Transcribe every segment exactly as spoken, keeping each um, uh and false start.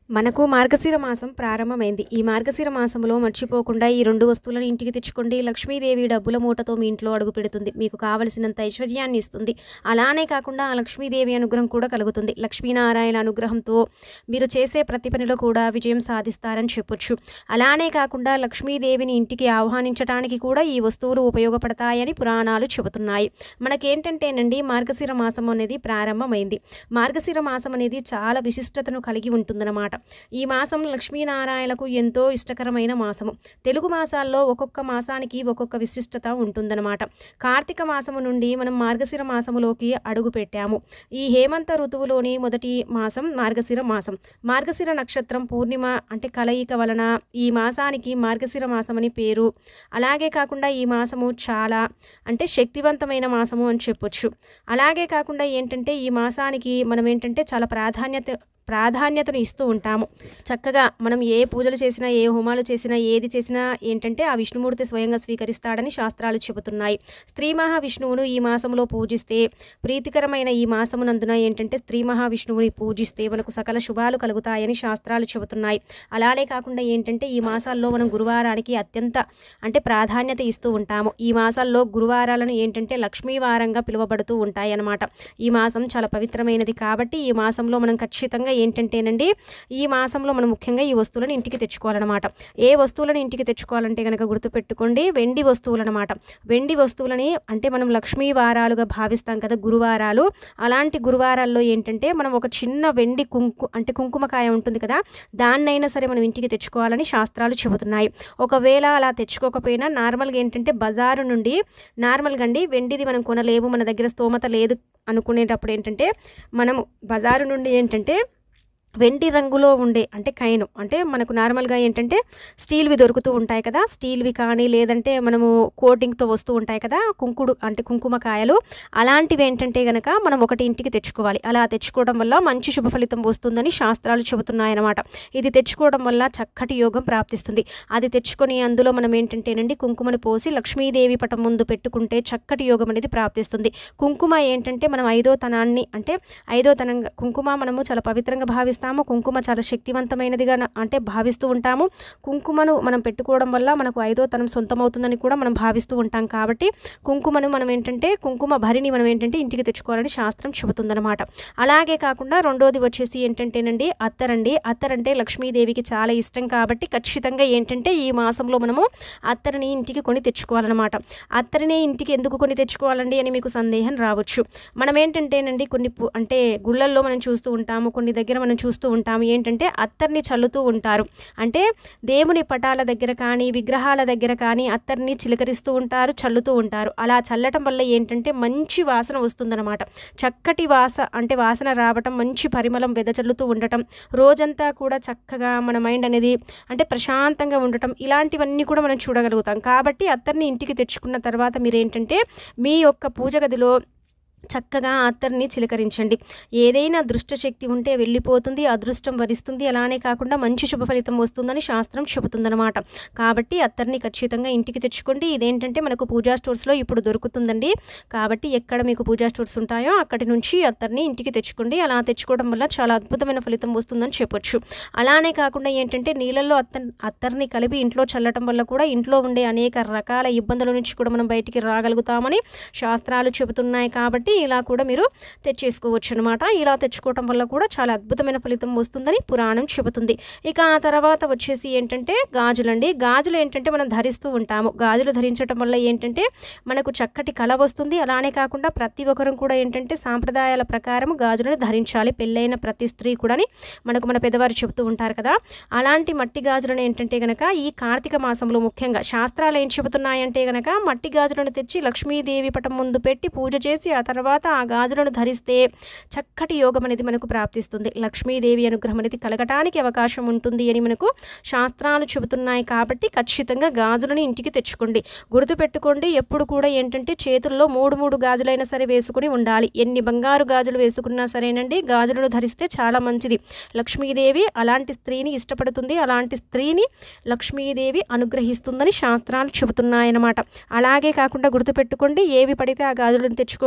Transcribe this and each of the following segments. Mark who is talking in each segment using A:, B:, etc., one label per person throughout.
A: మనకు మార్గశిర మాసం ప్రారంభమైంది. ఈ మార్గశిర మాసంలో మర్చిపోకుండా ఈ రెండు వస్తువులను ఇంటికి తెచ్చుకోండి. లక్ష్మీదేవి డబ్బుల మూటతో మీ ఇంట్లో అడుగు పెడుతుంది. మీకు కావలసినంత ఐశ్వర్యాన్ని ఇస్తుంది. అలానే కాకుండా ఆ లక్ష్మీదేవి అనుగ్రహం కూడా కలుగుతుంది. లక్ష్మీనారాయణ అనుగ్రహంతో మీరు చేసే ప్రతి పనిలో కూడా విజయం సాధిస్తారని చెప్పొచ్చు. అలానే కాకుండా లక్ష్మీదేవిని ఇంటికి ఆహ్వానించడానికి కూడా ఈ వస్తువులు ఉపయోగపడతాయని పురాణాలు చెబుతున్నాయి. మనకేంటంటేనండి మార్గశిర మాసం అనేది ప్రారంభమైంది. మార్గశిర మాసం అనేది చాలా విశిష్టతను కలిగి ఉంటుందన్నమాట. ఈ మాసం లక్ష్మీనారాయణకు ఎంతో ఇష్టకరమైన మాసము. తెలుగు మాసాల్లో ఒక్కొక్క మాసానికి ఒక్కొక్క విశిష్టత ఉంటుందన్నమాట. కార్తీక మాసము నుండి మనం మార్గశిర మాసములోకి అడుగు పెట్టాము. ఈ హేమంత ఋతువులోని మొదటి మాసం మార్గశిర మాసం. మార్గశిర నక్షత్రం పూర్ణిమ అంటే కలయిక వలన ఈ మాసానికి మార్గశిర మాసం అని పేరు. అలాగే కాకుండా ఈ మాసము చాలా అంటే శక్తివంతమైన మాసము అని చెప్పొచ్చు. అలాగే కాకుండా ఏంటంటే ఈ మాసానికి మనం ఏంటంటే చాలా ప్రాధాన్యత ప్రాధాన్యతను ఇస్తూ ఉంటాము. చక్కగా మనం ఏ పూజలు చేసినా, ఏ హోమాలు చేసినా, ఏది చేసినా ఏంటంటే ఆ విష్ణుమూర్తి స్వయంగా స్వీకరిస్తాడని శాస్త్రాలు చెబుతున్నాయి. స్త్రీ మహావిష్ణువును ఈ మాసంలో పూజిస్తే, ప్రీతికరమైన ఈ మాసమునందున ఏంటంటే స్త్రీ మహావిష్ణువుని పూజిస్తే మనకు సకల శుభాలు కలుగుతాయని శాస్త్రాలు చెబుతున్నాయి. అలానే కాకుండా ఏంటంటే ఈ మాసాల్లో మనం గురువారానికి అత్యంత అంటే ప్రాధాన్యత ఇస్తూ ఉంటాము. ఈ మాసాల్లో గురువారాలను ఏంటంటే లక్ష్మీవారంగా పిలువబడుతూ ఉంటాయి అన్నమాట. ఈ మాసం చాలా పవిత్రమైనది కాబట్టి ఈ మాసంలో మనం ఖచ్చితంగా ఏంటంటేనండి ఈ మాసంలో మనం ముఖ్యంగా ఈ వస్తువులను ఇంటికి తెచ్చుకోవాలన్నమాట. ఏ వస్తువులను ఇంటికి తెచ్చుకోవాలంటే కనుక గుర్తుపెట్టుకోండి, వెండి వస్తువులు అనమాట. వెండి వస్తువులని అంటే మనం లక్ష్మీ వారాలుగా భావిస్తాం కదా గురువారాలు. అలాంటి గురువారాల్లో ఏంటంటే మనం ఒక చిన్న వెండి కుంకు అంటే కుంకుమకాయ ఉంటుంది కదా, దాన్నైనా సరే మనం ఇంటికి తెచ్చుకోవాలని శాస్త్రాలు చెబుతున్నాయి. ఒకవేళ అలా తెచ్చుకోకపోయినా నార్మల్గా ఏంటంటే బజారు నుండి నార్మల్గా అండి వెండిది మనం కొనలేము, మన దగ్గర స్తోమత లేదు అనుకునేటప్పుడు ఏంటంటే మనం బజారు నుండి ఏంటంటే వెండి రంగులో ఉండే అంటే కైను అంటే మనకు నార్మల్గా ఏంటంటే స్టీల్వి దొరుకుతూ ఉంటాయి కదా, స్టీల్వి కానీ లేదంటే మనము కోటింగ్తో వస్తూ ఉంటాయి కదా కుంకుడు అంటే కుంకుమకాయలు, అలాంటివి ఏంటంటే కనుక మనం ఒకటి ఇంటికి తెచ్చుకోవాలి. అలా తెచ్చుకోవడం వల్ల మంచి శుభ ఫలితం వస్తుందని శాస్త్రాలు చెబుతున్నాయన్నమాట. ఇది తెచ్చుకోవడం వల్ల చక్కటి యోగం ప్రాప్తిస్తుంది. అది తెచ్చుకొని అందులో మనం ఏంటంటేనండి కుంకుమని పోసి లక్ష్మీదేవి పటం ముందు పెట్టుకుంటే చక్కటి యోగం అనేది ప్రాప్తిస్తుంది. కుంకుమ ఏంటంటే మనం ఐదో తనాన్ని అంటే ఐదో తనంగా కుంకుమ మనము చాలా పవిత్రంగా భావిస్తాం. కుంకుమ చాలా శక్తివంతమైనదిగా అంటే భావిస్తూ ఉంటాము. కుంకుమను మనం పెట్టుకోవడం వల్ల మనకు ఐదో తనం సొంతమవుతుందని కూడా మనం భావిస్తూ ఉంటాం. కాబట్టి కుంకుమను మనం ఏంటంటే కుంకుమ భరిని మనం ఏంటంటే ఇంటికి తెచ్చుకోవాలని శాస్త్రం చెబుతుందన్నమాట. అలాగే కాకుండా రెండోది వచ్చేసి ఏంటంటేనండి అత్తరండి. అత్తరంటే లక్ష్మీదేవికి చాలా ఇష్టం కాబట్టి ఖచ్చితంగా ఏంటంటే ఈ మాసంలో మనము అత్తరిని ఇంటికి కొని తెచ్చుకోవాలన్నమాట. అత్తరిని ఇంటికి ఎందుకు కొని తెచ్చుకోవాలండి అని మీకు సందేహం రావచ్చు. మనం ఏంటంటేనండి కొన్ని అంటే గుళ్ళల్లో మనం చూస్తూ ఉంటాము, కొన్ని దగ్గర మనం చూస్తూ ఉంటాము ఏంటంటే అత్తర్ని చల్లుతూ ఉంటారు. అంటే దేవుని పటాల దగ్గర కానీ విగ్రహాల దగ్గర కానీ అత్తర్ని చిలకరిస్తూ ఉంటారు, చల్లుతూ ఉంటారు. అలా చల్లటం వల్ల ఏంటంటే మంచి వాసన వస్తుందన్నమాట. చక్కటి వాస అంటే వాసన రావటం, మంచి పరిమళం వెదజల్లుతూ ఉండటం, రోజంతా కూడా చక్కగా మన మైండ్ అనేది అంటే ప్రశాంతంగా ఉండటం, ఇలాంటివన్నీ కూడా మనం చూడగలుగుతాం. కాబట్టి అత్తర్ని ఇంటికి తెచ్చుకున్న తర్వాత మీరు ఏంటంటే మీ యొక్క పూజ గదిలో చక్కగా అత్తర్ని చిలకరించండి. ఏదైనా దృష్టశక్తి ఉంటే వెళ్ళిపోతుంది, అదృష్టం వరిస్తుంది. అలానే కాకుండా మంచి శుభ ఫలితం వస్తుందని శాస్త్రం చెబుతుందన్నమాట. కాబట్టి అత్తర్ని ఖచ్చితంగా ఇంటికి తెచ్చుకోండి. ఇదేంటంటే మనకు పూజా స్టోర్స్లో ఇప్పుడు దొరుకుతుందండి. కాబట్టి ఎక్కడ మీకు పూజా స్టోర్స్ ఉంటాయో అక్కడి నుంచి అత్తర్ని ఇంటికి తెచ్చుకోండి. అలా తెచ్చుకోవడం వల్ల చాలా అద్భుతమైన ఫలితం వస్తుందని చెప్పొచ్చు. అలానే కాకుండా ఏంటంటే నీళ్ళల్లో అత్త అత్తర్ని కలిపి ఇంట్లో చల్లటం వల్ల కూడా ఇంట్లో ఉండే అనేక రకాల ఇబ్బందుల నుంచి కూడా మనం బయటికి రాగలుగుతామని శాస్త్రాలు చెబుతున్నాయి. కాబట్టి ఇలా కూడా మీరు తెచ్చేసుకోవచ్చు అనమాట. ఇలా తెచ్చుకోవటం వల్ల కూడా చాలా అద్భుతమైన ఫలితం వస్తుందని పురాణం చెబుతుంది. ఇక ఆ తర్వాత వచ్చేసి ఏంటంటే గాజులండి. గాజులు ఏంటంటే మనం ధరిస్తూ ఉంటాము. గాజులు ధరించడం వల్ల ఏంటంటే మనకు చక్కటి కళ వస్తుంది. అలానే కాకుండా ప్రతి ఒక్కరం కూడా ఏంటంటే సాంప్రదాయాల ప్రకారం గాజులను ధరించాలి. పెళ్ళైన ప్రతి స్త్రీ కూడా మనకు మన పెద్దవారు చెబుతూ ఉంటారు కదా. అలాంటి మట్టి గాజులను ఏంటంటే కనుక ఈ కార్తీక మాసంలో ముఖ్యంగా శాస్త్రాలు ఏం చెబుతున్నాయంటే కనుక మట్టి గాజులను తెచ్చి లక్ష్మీదేవి పటం ముందు పెట్టి పూజ చేసి ఆ తర్వాత ఆ గాజులను ధరిస్తే చక్కటి యోగం అనేది మనకు ప్రాప్తిస్తుంది. లక్ష్మీదేవి అనుగ్రహం అనేది కలగటానికి అవకాశం ఉంటుంది అని మనకు శాస్త్రాలు చెబుతున్నాయి. కాబట్టి ఖచ్చితంగా గాజులను ఇంటికి తెచ్చుకోండి. గుర్తుపెట్టుకోండి, ఎప్పుడు కూడా ఏంటంటే చేతుల్లో మూడు మూడు గాజులైనా సరే వేసుకుని ఉండాలి. ఎన్ని బంగారు గాజులు వేసుకున్నా సరేనండి గాజులను ధరిస్తే చాలా మంచిది. లక్ష్మీదేవి అలాంటి స్త్రీని ఇష్టపడుతుంది. అలాంటి స్త్రీని లక్ష్మీదేవి అనుగ్రహిస్తుందని శాస్త్రాలు చెబుతున్నాయన్నమాట. అలాగే కాకుండా గుర్తుపెట్టుకోండి, ఏవి పడితే ఆ గాజులను తెచ్చుకోకండి.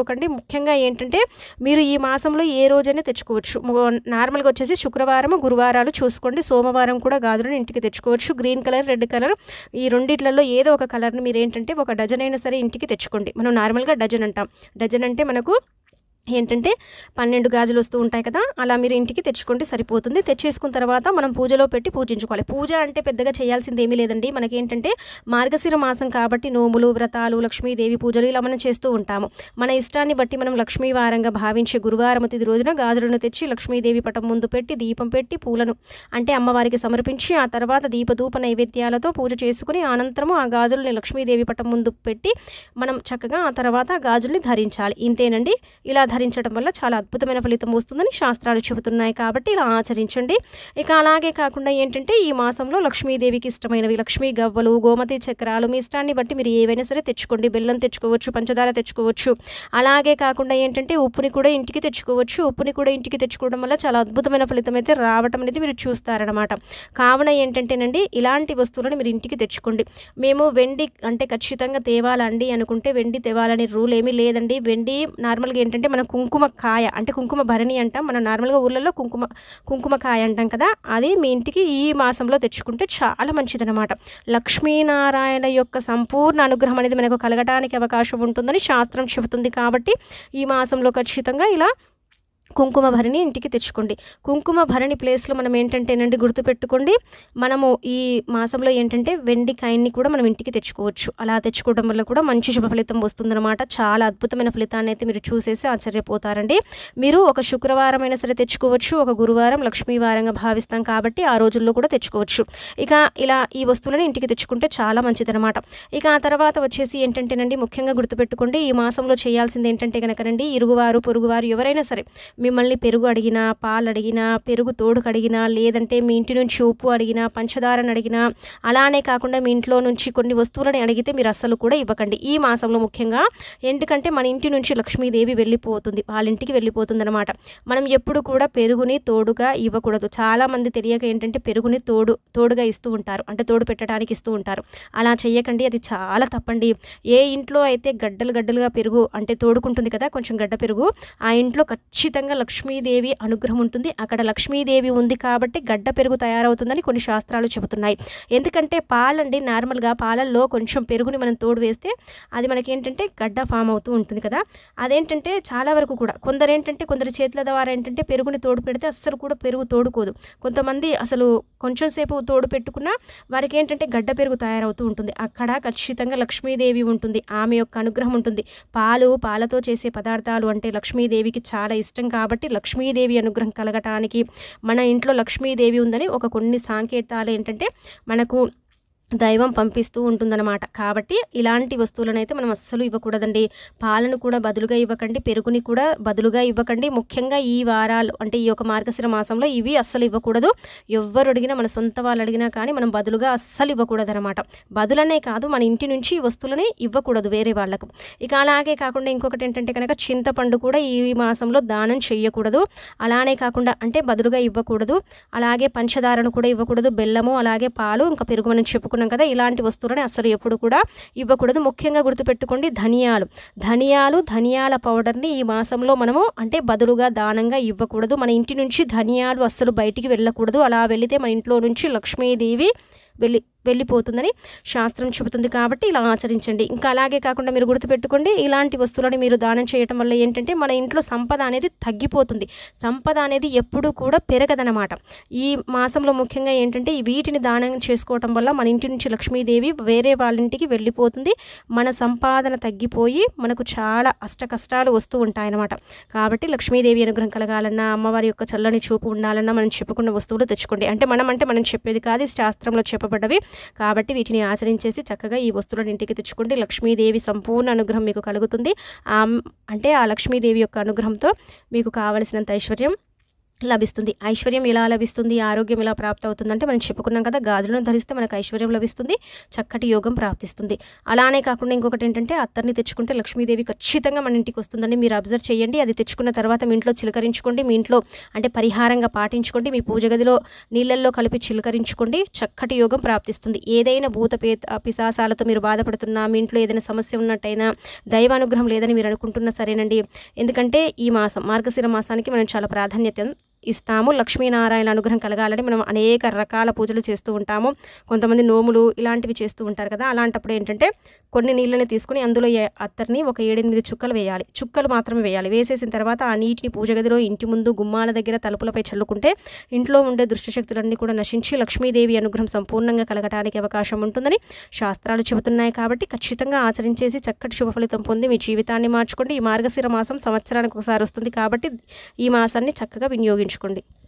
A: ముఖ్యంగా ఏంటంటే మీరు ఈ మాసంలో ఏ రోజైనా తెచ్చుకోవచ్చు. నార్మల్గా వచ్చేసి శుక్రవారం గురువారాలు చూసుకోండి. సోమవారం కూడా గాజులను ఇంటికి తెచ్చుకోవచ్చు. గ్రీన్ కలర్ రెడ్ కలర్ ఈ రెండిట్లలో ఏదో ఒక కలర్ని మీరు ఏంటంటే ఒక డజన్ అయినా సరే ఇంటికి తెచ్చుకోండి. మనం నార్మల్గా డజన్ అంటాం. డజన్ అంటే మనకు ఏంటంటే పన్నెండు గాజులు వస్తూ ఉంటాయి కదా, అలా మీరు ఇంటికి తెచ్చుకుంటే సరిపోతుంది. తెచ్చేసుకున్న తర్వాత మనం పూజలో పెట్టి పూజించుకోవాలి. పూజ అంటే పెద్దగా చేయాల్సింది ఏమీ లేదండి. మనకేంటంటే మార్గశిర మాసం కాబట్టి నోములు వ్రతాలు లక్ష్మీదేవి పూజలు ఇలా మనం చేస్తూ ఉంటాము. మన ఇష్టాన్ని బట్టి మనం లక్ష్మీ వారంగా భావించే గురువారం తిథి రోజున గాజులను తెచ్చి లక్ష్మీదేవి పటం ముందు పెట్టి దీపం పెట్టి పూలను అంటే అమ్మవారికి సమర్పించి ఆ తర్వాత దీపధూప నైవేద్యాలతో పూజ చేసుకుని అనంతరము ఆ గాజుల్ని లక్ష్మీదేవి పటం ముందు పెట్టి మనం చక్కగా ఆ తర్వాత ఆ గాజుల్ని ధరించాలి. ఇంతేనండి. ఇలా ధరించడం వల్ల చాలా అద్భుతమైన ఫలితం వస్తుందని శాస్త్రాలు చెబుతున్నాయి కాబట్టి ఇలా ఆచరించండి. ఇక అలాగే కాకుండా ఏంటంటే ఈ మాసంలో లక్ష్మీదేవికి ఇష్టమైనవి లక్ష్మీ గవ్వలు గోమతి చక్రాలు మీ ఇష్టాన్ని బట్టి మీరు ఏవైనా సరే తెచ్చుకోండి. బెల్లం తెచ్చుకోవచ్చు, పంచదార తెచ్చుకోవచ్చు. అలాగే కాకుండా ఏంటంటే ఉప్పుని కూడా ఇంటికి తెచ్చుకోవచ్చు. ఉప్పుని కూడా ఇంటికి తెచ్చుకోవడం వల్ల చాలా అద్భుతమైన ఫలితం అయితే రావటం అనేది మీరు చూస్తారనమాట. కావున ఏంటంటేనండి ఇలాంటి వస్తువులను మీరు ఇంటికి తెచ్చుకోండి. మేము వెండి అంటే ఖచ్చితంగా తేవాలండి అనుకుంటే వెండి తేవాలనే రూల్ ఏమీ లేదండి. వెండి నార్మల్గా ఏంటంటే మనం కుంకుమ కాయ అంటే కుంకుమ భరణి అంటాం. మనం నార్మల్గా ఊళ్ళల్లో కుంకుమ కుంకుమ కాయ అంటాం కదా, అది మీ ఇంటికి ఈ మాసంలో తెచ్చుకుంటే చాలా మంచిదన్నమాట. లక్ష్మీనారాయణ యొక్క సంపూర్ణ అనుగ్రహం అనేది మనకు కలగటానికి అవకాశం ఉంటుందని శాస్త్రం చెబుతుంది. కాబట్టి ఈ మాసంలో ఖచ్చితంగా ఇలా కుంకుమ భరణి ఇంటికి తెచ్చుకోండి. కుంకుమ భరణి ప్లేస్లో మనం ఏంటంటేనండి గుర్తుపెట్టుకోండి, మనము ఈ మాసంలో ఏంటంటే వెండి కాయిన్ని కూడా మనం ఇంటికి తెచ్చుకోవచ్చు. అలా తెచ్చుకోవడం వల్ల కూడా మంచి శుభ ఫలితం వస్తుందన్నమాట. చాలా అద్భుతమైన ఫలితాన్ని అయితే మీరు చూసేసి ఆశ్చర్యపోతారండి. మీరు ఒక శుక్రవారం అయినా సరే తెచ్చుకోవచ్చు, ఒక గురువారం లక్ష్మీవారంగా భావిస్తాం కాబట్టి ఆ రోజుల్లో కూడా తెచ్చుకోవచ్చు. ఇక ఇలా ఈ వస్తువులను ఇంటికి తెచ్చుకుంటే చాలా మంచిదన్నమాట. ఇక ఆ తర్వాత వచ్చేసి ఏంటంటేనండి ముఖ్యంగా గుర్తుపెట్టుకోండి, ఈ మాసంలో చేయాల్సింది ఏంటంటే కనుకనండి ఇరుగువారు పొరుగువారు ఎవరైనా సరే మిమ్మల్ని పెరుగు అడిగినా పాలు అడిగినా పెరుగు తోడుకు అడిగినా లేదంటే మీ ఇంటి నుంచి ఉప్పు అడిగినా పంచదారని అడిగినా అలానే కాకుండా మీ ఇంట్లో నుంచి కొన్ని వస్తువులని అడిగితే మీరు అస్సలు కూడా ఇవ్వకండి ఈ మాసంలో. ముఖ్యంగా ఎందుకంటే మన ఇంటి నుంచి లక్ష్మీదేవి వెళ్ళిపోతుంది, వాళ్ళ ఇంటికి వెళ్ళిపోతుంది అనమాట. మనం ఎప్పుడు కూడా పెరుగుని తోడుగా ఇవ్వకూడదు. చాలామంది తెలియక ఏంటంటే పెరుగుని తోడు తోడుగా ఇస్తూ ఉంటారు, అంటే తోడు పెట్టడానికి ఇస్తూ ఉంటారు. అలా చెయ్యకండి, అది చాలా తప్పండి. ఏ ఇంట్లో అయితే గడ్డలు గడ్డలుగా పెరుగు అంటే తోడుకుంటుంది కదా కొంచెం గడ్డ పెరుగు, ఆ ఇంట్లో ఖచ్చితంగా లక్ష్మీదేవి అనుగ్రహం ఉంటుంది. అక్కడ లక్ష్మీదేవి ఉంది కాబట్టి గడ్డ పెరుగు తయారవుతుందని కొన్ని శాస్త్రాలు చెబుతున్నాయి. ఎందుకంటే పాలండి నార్మల్గా పాలల్లో కొంచెం పెరుగుని మనం తోడు వేస్తే అది మనకి ఏంటంటే గడ్డ ఫామ్ అవుతూ ఉంటుంది కదా. అదేంటంటే చాలా వరకు కూడా కొందరు ఏంటంటే కొందరు చేతుల ద్వారా ఏంటంటే పెరుగుని తోడు పెడితే అస్సలు కూడా పెరుగు తోడుకోదు. కొంతమంది అసలు కొంచెం సేపు తోడు పెట్టుకున్నా వారికి ఏంటంటే గడ్డ పెరుగు తయారవుతూ ఉంటుంది. అక్కడ ఖచ్చితంగా లక్ష్మీదేవి ఉంటుంది, ఆమె యొక్క అనుగ్రహం ఉంటుంది. పాలు పాలతో చేసే పదార్థాలు అంటే లక్ష్మీదేవికి చాలా ఇష్టం కాబట్టి లక్ష్మీదేవి అనుగ్రహం కలగటానికి మన ఇంట్లో లక్ష్మీదేవి ఉందని ఒక కొన్ని సంకేతాలు ఏంటంటే మనకు దైవం పంపిస్తూ ఉంటుందన్నమాట. కాబట్టి ఇలాంటి వస్తువులను అయితే మనం అస్సలు ఇవ్వకూడదండి. పాలను కూడా బదులుగా ఇవ్వకండి, పెరుగుని కూడా బదులుగా ఇవ్వకండి. ముఖ్యంగా ఈ వారాలు అంటే ఈ యొక్క మార్గశిర మాసంలో ఇవి అస్సలు ఇవ్వకూడదు. ఎవ్వరు అడిగినా మన సొంత వాళ్ళు అడిగినా కానీ మనం బదులుగా అస్సలు ఇవ్వకూడదు అనమాట. బదులనే కాదు మన ఇంటి నుంచి ఈ వస్తువులని ఇవ్వకూడదు వేరే వాళ్ళకు. ఇక అలాగే కాకుండా ఇంకొకటి ఏంటంటే కనుక చింతపండు కూడా ఈ మాసంలో దానం చేయకూడదు. అలానే కాకుండా అంటే బదులుగా ఇవ్వకూడదు. అలాగే పంచదారను కూడా ఇవ్వకూడదు, బెల్లము అలాగే పాలు ఇంకా పెరుగు మనం చెప్పుకున్నాం కదా, ఇలాంటి వస్తువులని అసలు ఎప్పుడు కూడా ఇవ్వకూడదు. ముఖ్యంగా గుర్తుపెట్టుకోండి ధనియాలు ధనియాలు ధనియాల పౌడర్ని ఈ మాసంలో మనము అంటే బదులుగా దానంగా ఇవ్వకూడదు. మన ఇంటి నుంచి ధనియాలు అస్సలు బయటికి వెళ్ళకూడదు. అలా వెళితే మన ఇంట్లో నుంచి లక్ష్మీదేవి వెళ్ళి వెళ్ళిపోతుందని శాస్త్రం చెబుతుంది. కాబట్టి ఇలా ఆచరించండి. ఇంకా అలాగే కాకుండా మీరు గుర్తుపెట్టుకోండి, ఇలాంటి వస్తువులని మీరు దానం చేయటం వల్ల ఏంటంటే మన ఇంట్లో సంపద అనేది తగ్గిపోతుంది. సంపద అనేది ఎప్పుడూ కూడా పెరగదనమాట. ఈ మాసంలో ముఖ్యంగా ఏంటంటే వీటిని దానం చేసుకోవటం వల్ల మన ఇంటి నుంచి లక్ష్మీదేవి వేరే వాళ్ళ ఇంటికి వెళ్ళిపోతుంది. మన సంపాదన తగ్గిపోయి మనకు చాలా అష్ట కష్టాలు వస్తూ ఉంటాయన్నమాట. కాబట్టి లక్ష్మీదేవి అనుగ్రహం కలగాలన్నా అమ్మవారి యొక్క చల్లని చూపు ఉండాలన్నా మనం చెప్పుకున్న వస్తువులు తెచ్చుకోండి. అంటే మనం అంటే మనం చెప్పేది కాదు, శాస్త్రంలో చెప్పబడ్డవి. కాబట్టి వీటిని ఆచరించేసి చక్కగా ఈ వస్తువులను ఇంటికి తెచ్చుకుంటే లక్ష్మీదేవి సంపూర్ణ అనుగ్రహం మీకు కలుగుతుంది. అంటే ఆ లక్ష్మీదేవి యొక్క అనుగ్రహంతో మీకు కావలసినంత ఐశ్వర్యం లభిస్తుంది. ఐశ్వర్యం ఎలా లభిస్తుంది, ఆరోగ్యం ఎలా ప్రాప్తి అవుతుందంటే మనం చెప్పుకున్నాం కదా, గాజులను ధరిస్తే మనకు ఐశ్వర్యం లభిస్తుంది, చక్కటి యోగం ప్రాప్తిస్తుంది. అలానే కాకుండా ఇంకొకటి ఏంటంటే అత్తర్ని తెచ్చుకుంటే లక్ష్మీదేవి ఖచ్చితంగా మన ఇంటికి వస్తుందండి. మీరు అబ్జర్వ్ చేయండి. అది తెచ్చుకున్న తర్వాత మీ ఇంట్లో చిలకరించుకోండి. మీ ఇంట్లో అంటే పరిహారంగా పాటించుకోండి. మీ పూజ గదిలో నీళ్ళల్లో కలిపి చిలకరించుకోండి. చక్కటి యోగం ప్రాప్తిస్తుంది. ఏదైనా భూత పేత పిశాసాలతో మీరు బాధపడుతున్నా, మీ ఇంట్లో ఏదైనా సమస్య ఉన్నట్టయినా, దైవానుగ్రహం లేదని మీరు అనుకుంటున్నా సరేనండి. ఎందుకంటే ఈ మాసం మార్గశిర మాసానికి మనం చాలా ప్రాధాన్యత ఇస్తాము. లక్ష్మీనారాయణ అనుగ్రహం కలగాలని మనం అనేక రకాల పూజలు చేస్తూ ఉంటాము. కొంతమంది నోములు ఇలాంటివి చేస్తూ ఉంటారు కదా. అలాంటప్పుడు ఏంటంటే కొన్ని నీళ్ళని తీసుకుని అందులో అత్తర్ని ఒక ఏడెనిమిది చుక్కలు వేయాలి. చుక్కలు మాత్రమే వేయాలి. వేసేసిన తర్వాత ఆ నీటిని పూజ గదిలో, ఇంటి ముందు, గుమ్మాల దగ్గర, తలుపులపై చల్లుకుంటే ఇంట్లో ఉండే దుష్టశక్తులన్నీ కూడా నశించి లక్ష్మీదేవి అనుగ్రహం సంపూర్ణంగా కలగటానికి అవకాశం ఉంటుందని శాస్త్రాలు చెబుతున్నాయి. కాబట్టి ఖచ్చితంగా ఆచరించేసి చక్కటి శుభ ఫలితం పొంది మీ జీవితాన్ని మార్చుకోండి. ఈ మార్గశిర మాసం సంవత్సరానికి ఒకసారి వస్తుంది కాబట్టి ఈ మాసాన్ని చక్కగా వినియోగించుకోండి.